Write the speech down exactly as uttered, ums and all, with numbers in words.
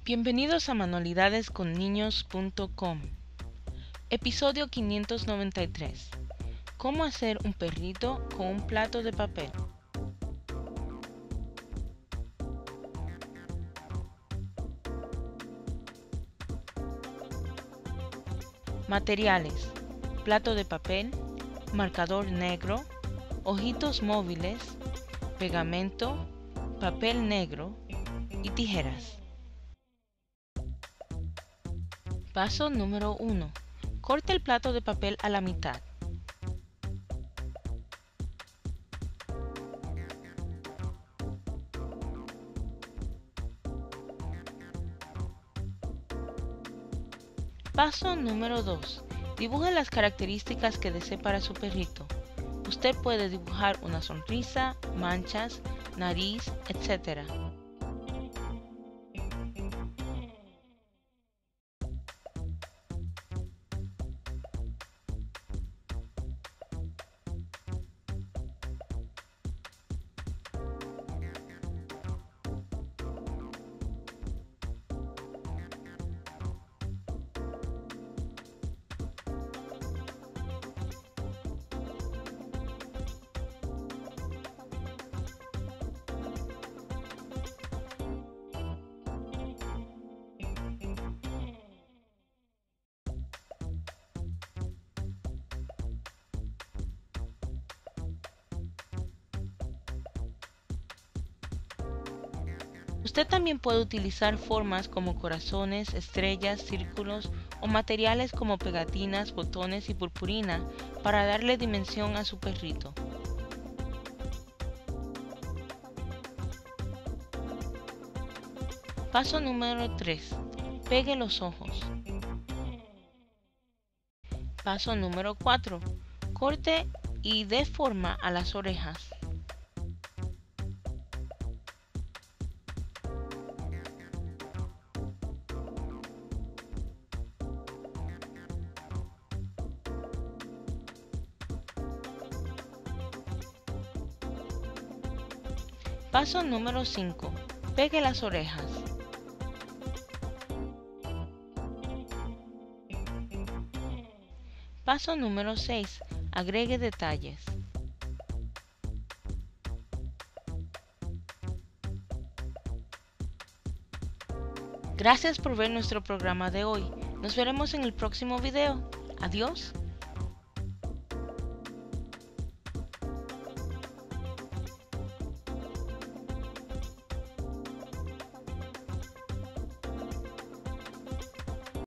Bienvenidos a manualidades con niños punto com. Episodio quinientos noventa y tres. ¿Cómo hacer un perrito con un plato de papel? Materiales: plato de papel, marcador negro, ojitos móviles, pegamento, papel negro y tijeras. Paso número uno. Corte el plato de papel a la mitad. Paso número dos. Dibuje las características que desee para su perrito. Usted puede dibujar una sonrisa, manchas, nariz, etcétera. Usted también puede utilizar formas como corazones, estrellas, círculos o materiales como pegatinas, botones y purpurina para darle dimensión a su perrito. Paso número tres. Pegue los ojos. Paso número cuatro. Corte y dé forma a las orejas. Paso número cinco. Pegue las orejas. Paso número seis. Agregue detalles. Gracias por ver nuestro programa de hoy. Nos veremos en el próximo video. Adiós.